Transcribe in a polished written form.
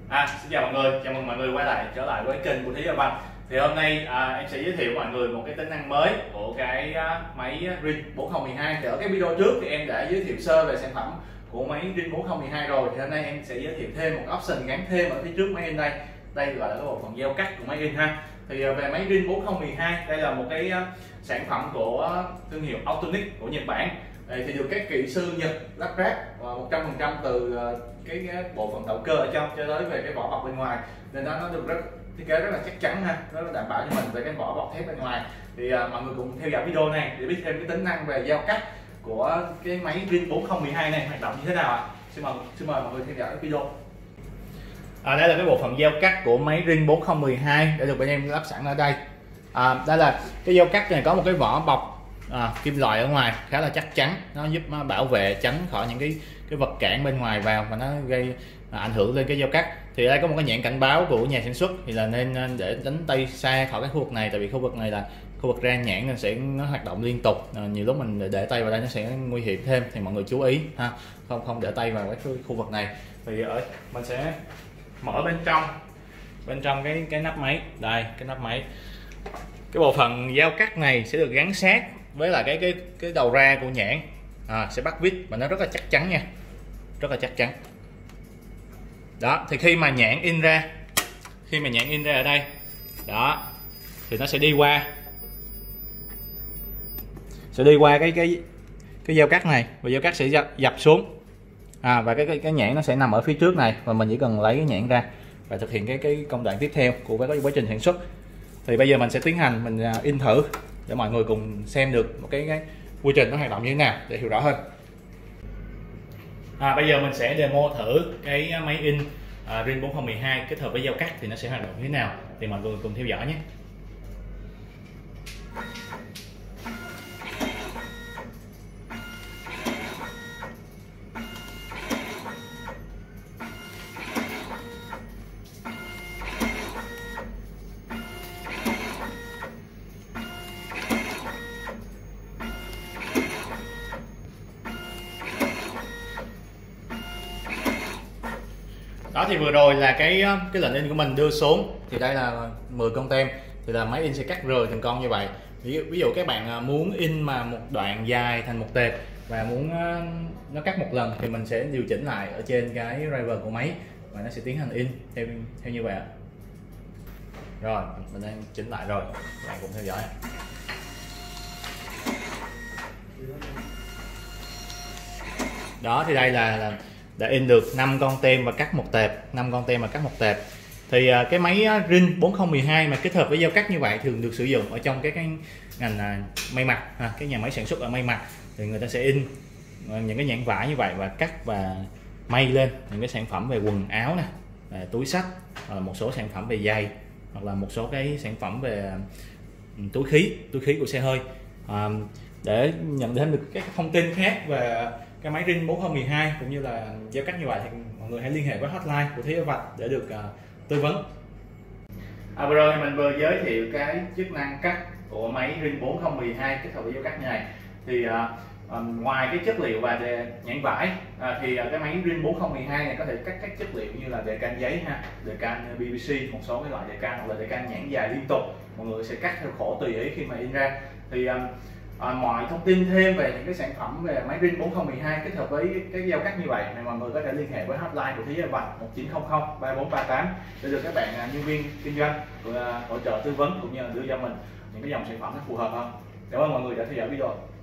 Xin chào mọi người, chào mừng mọi người trở lại với kênh của Thế Giới Văn. Thì hôm nay em sẽ giới thiệu mọi người một cái tính năng mới của cái máy Ring 4012. Thì ở cái video trước thì em đã giới thiệu sơ về sản phẩm của máy Ring 4012 rồi. Thì hôm nay em sẽ giới thiệu thêm một option gắn thêm ở phía trước máy in đây. Đây gọi là cái bộ phận gieo cắt của máy in ha. Thì về máy Ring 4012, đây là một cái sản phẩm của thương hiệu Autonic của Nhật Bản. Thì được các kỹ sư Nhật lắp ráp 100% từ cái bộ phận động cơ ở trong cho tới về cái vỏ bọc bên ngoài, nên nó được thiết kế rất là chắc chắn ha, nó đảm bảo cho mình về cái vỏ bọc thép bên ngoài. Thì mọi người cùng theo dõi video này để biết thêm cái tính năng về giao cắt của cái máy Ring 4012 này hoạt động như thế nào ạ. Xin mời mọi người theo dõi video. Đây là cái bộ phận giao cắt của máy Ring 4012 đã được bên em lắp sẵn ở đây. Đây là cái giao cắt này có một cái vỏ bọc kim loại ở ngoài khá là chắc chắn, nó giúp bảo vệ tránh khỏi những cái vật cản bên ngoài vào và nó gây ảnh hưởng lên cái giao cắt. Thì đây có một cái nhãn cảnh báo của nhà sản xuất, thì là nên để đánh tay xa khỏi cái khu vực này, tại vì khu vực này là khu vực rang nhãn nên nó hoạt động liên tục, nhiều lúc mình để tay vào đây nó sẽ nguy hiểm thêm, thì mọi người chú ý ha, không để tay vào cái khu vực này. Thì mình sẽ mở bên trong cái nắp máy. Đây, cái nắp máy, cái bộ phận giao cắt này sẽ được gắn sát với là cái đầu ra của nhãn, sẽ bắt vít và nó rất là chắc chắn nha, rất là chắc chắn. Đó, thì khi mà nhãn in ra ở đây đó, thì nó sẽ đi qua cái giao cắt này, và giao cắt sẽ dập xuống, và cái nhãn nó sẽ nằm ở phía trước này, và mình chỉ cần lấy cái nhãn ra và thực hiện cái công đoạn tiếp theo của cái quá trình sản xuất. Thì bây giờ mình sẽ tiến hành mình in thử để mọi người cùng xem được một cái quy trình nó hoạt động như thế nào để hiểu rõ hơn. Bây giờ mình sẽ demo thử cái máy in Ring 4012 kết hợp với giao cắt thì nó sẽ hoạt động như thế nào, thì mọi người cùng theo dõi nhé. Đó, thì vừa rồi là cái lệnh in của mình đưa xuống, thì đây là 10 con tem, thì là máy in sẽ cắt rời từng con như vậy. Ví dụ các bạn muốn in mà một đoạn dài thành một tệp và muốn nó cắt một lần, thì mình sẽ điều chỉnh lại ở trên cái driver của máy và nó sẽ tiến hành in theo như vậy ạ. Rồi, mình đang chỉnh lại rồi, các bạn cùng theo dõi. Đó, thì đây là đã in được 5 con tem và cắt một tệp, 5 con tem và cắt một tệp. Thì cái máy Ring 4012 mà kết hợp với giao cắt như vậy thường được sử dụng ở trong cái ngành may mặc, cái nhà máy sản xuất ở may mặc, thì người ta sẽ in những cái nhãn vải như vậy và cắt và may lên những cái sản phẩm về quần áo nè, túi xách, hoặc là một số sản phẩm về giày, hoặc là một số cái sản phẩm về túi khí của xe hơi. Để nhận thêm được các thông tin khác về cái máy Ring 4012 cũng như là giao cắt như vậy, thì mọi người hãy liên hệ với hotline của Thế Giới Vạch để được tư vấn. Vừa rồi mình vừa giới thiệu cái chức năng cắt của máy Ring 4012 kết hợp với giao cắt như này. Thì ngoài cái chất liệu và nhãn vải, thì cái máy Ring 4012 này có thể cắt các chất liệu như là đề can giấy đề can PVC, một số cái loại đề can hoặc là đề can nhãn dài liên tục, mọi người sẽ cắt theo khổ tùy ý khi mà in ra. Thì mọi thông tin thêm về những cái sản phẩm về máy Ring 4012 kết hợp với cái giao cắt như vậy thì mọi người có thể liên hệ với hotline của Thế Giới Vạch 1900 3438 để được các bạn nhân viên kinh doanh hỗ trợ tư vấn cũng như là đưa cho mình những cái dòng sản phẩm nó phù hợp hơn. Cảm ơn mọi người đã theo dõi video.